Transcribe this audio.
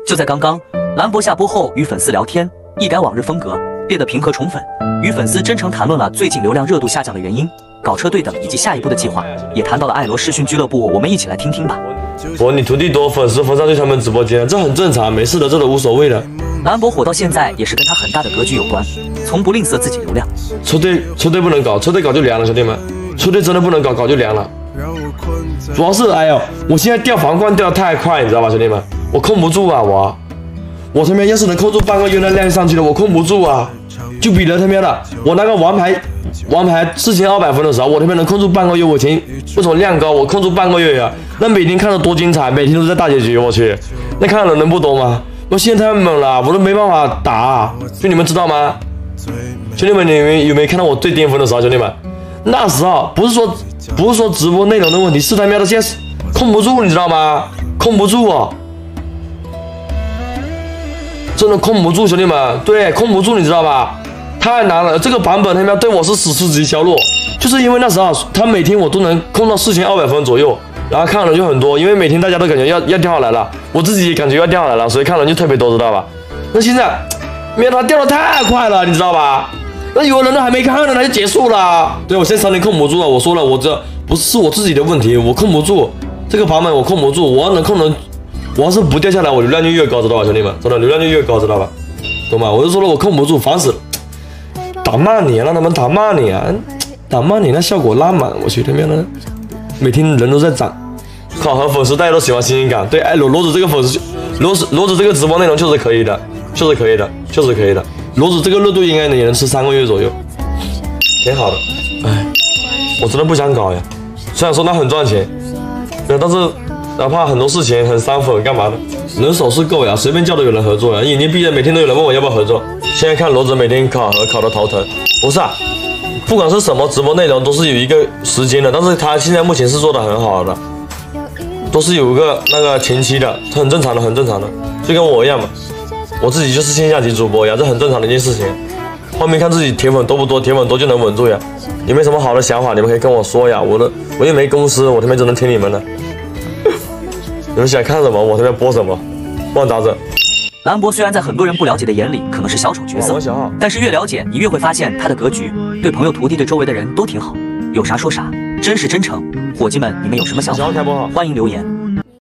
就在刚刚，兰博下播后与粉丝聊天，一改往日风格，变得平和宠粉，与粉丝真诚谈论了最近流量热度下降的原因、搞车对等以及下一步的计划，也谈到了爱罗视讯俱乐部，我们一起来听听吧。 你徒弟多，粉丝分上去他们直播间，这很正常，没事的，这都无所谓的。 兰博火到现在也是跟他很大的格局有关，从不吝啬自己流量。 车队不能搞，车队搞就凉了，兄弟们，车队真的不能搞，搞就凉了。主要是，哎呦，我现在掉皇冠掉得太快，你知道吧，兄弟们，我控不住啊，我他妈要是能控住半个月那量上去了，我控不住啊，就比了他妈的，我那个王牌4200分的时候，我他妈能控住半个月，我前为什么量高，我控住半个月呀？那每天看着多精彩，每天都在大结局，我去，那看的人能不多吗？我现在太猛了，我都没办法打，就你们知道吗？兄弟们，你们有没有看到我最巅峰的时候？兄弟们，那时候不是说直播内容的问题，是他妈的现在控不住，你知道吗？控不住哦，真的控不住，兄弟们，对，控不住，你知道吧？太难了，这个版本他妈对我是史诗级削弱，就是因为那时候他每天我都能控到4200分左右。然后看人就很多，因为每天大家都感觉要掉下来了，我自己也感觉要掉下来了，所以看人就特别多，知道吧？那现在，没有他掉的太快了，你知道吧？那有人都还没看呢，他就结束了。对，我现在3连控不住了，我说了，我这不是我自己的问题，我控不住这个版本，我控不住，我要能控能，我要是不掉下来，我流量就越高，知道吧，兄弟们？真的流量就越高，知道吧？懂吗？我就说了，我控不住，烦死了。打慢点，让他们打慢点，打慢点，那效果拉满，我去他妈的。每天人都在涨，考核粉丝大家都喜欢新鲜感。对，哎，骡子这个粉丝，骡子这个直播内容确实可以的，确实可以的。骡子这个热度应该也能吃3个月左右，挺好的。哎，我真的不想搞呀，虽然说它很赚钱，但是哪怕很多事情很伤粉，干嘛的？人手是够呀，随便叫都有人合作呀。眼睛闭着，每天都有人问我要不要合作。现在看骡子每天考核考得头疼，不是啊。不管是什么直播内容，都是有一个时间的，但是他现在目前是做的很好的，都是有个那个前期的，很正常的，就跟我一样嘛，我自己就是线下级主播呀，这很正常的一件事情。后面看自己铁粉多不多，铁粉多就能稳住呀。有没有什么好的想法，你们可以跟我说呀。我又没公司，我他妈只能听你们的。你们想看什么，我他妈播什么，不然咋整？ 兰博虽然在很多人不了解的眼里可能是小丑角色，但是越了解你越会发现他的格局，对朋友徒弟对周围的人都挺好，有啥说啥，真是真诚。伙计们，你们有什么想法？欢迎留言。